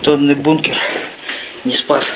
Бетонный бункер не спас.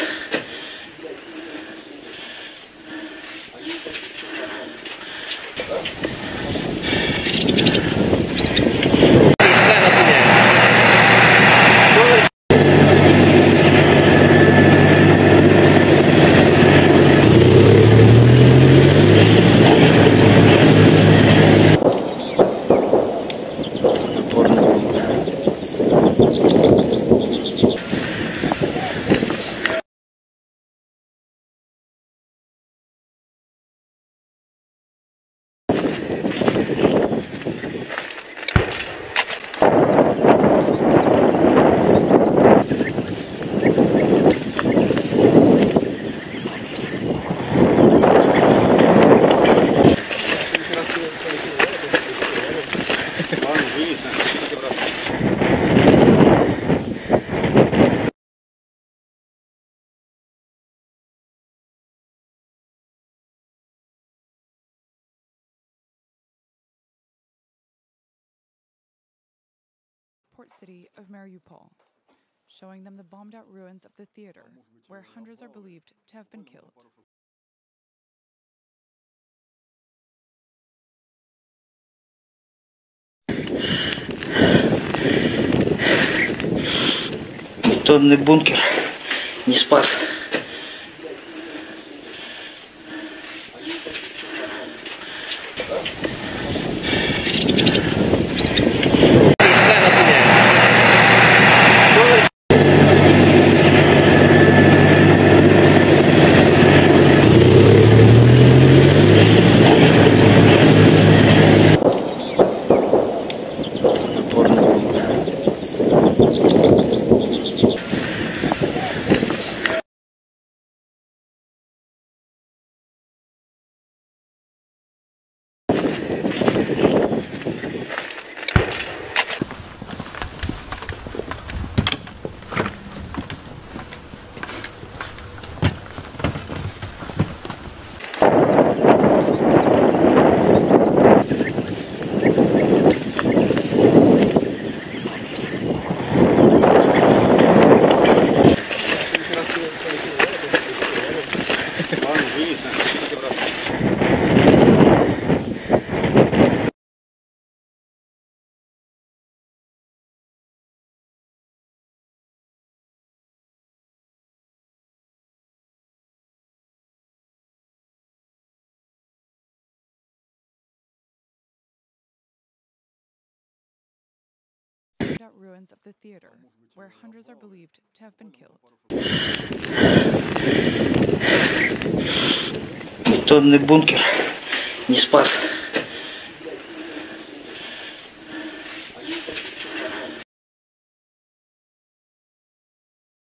Port city of Mariupol, showing them the bombed-out ruins of the theater, where hundreds are believed to have been killed. Бетонный бункер не спас. Ruins of the theater, where hundreds are believed to have been killed. Бетонный бункер не спас.